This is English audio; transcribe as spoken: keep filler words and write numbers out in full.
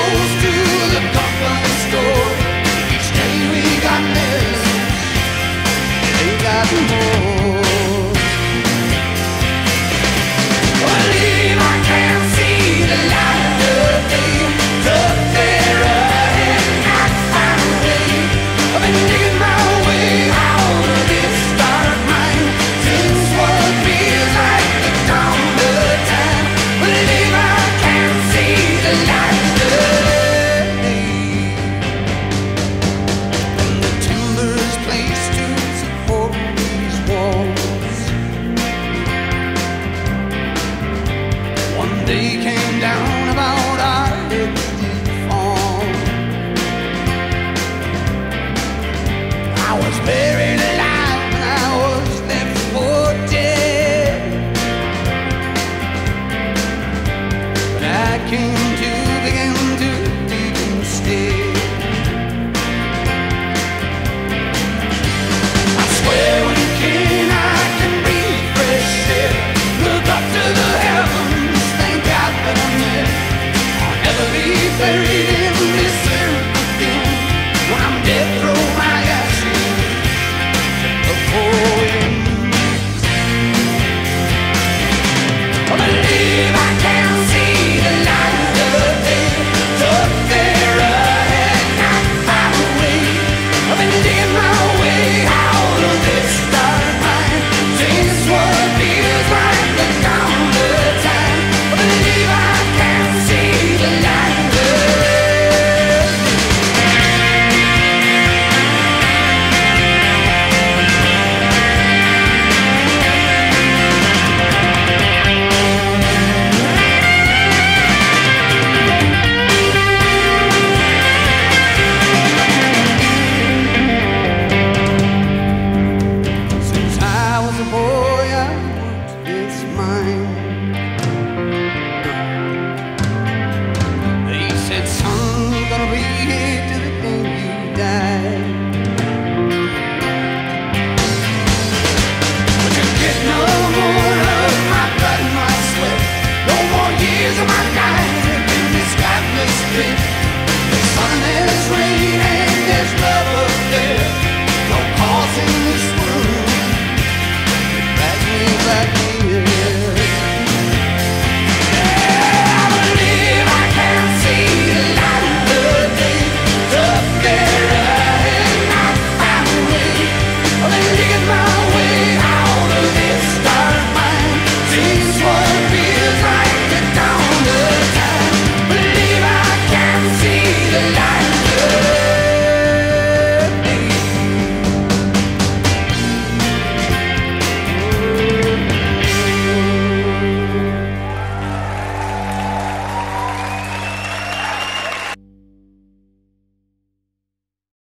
close to the company store. Each day we got less, they got more. Well, leave, I can't see the light of day. Up there ahead, I find a way. I've been digging my way out of this dark mind since what feels like the dawn of time. Well, leave, I can't see the light of day. From the timbers placed to support these walls, one day came down about our heads did fall. I was buried alive and I was left for dead, but I came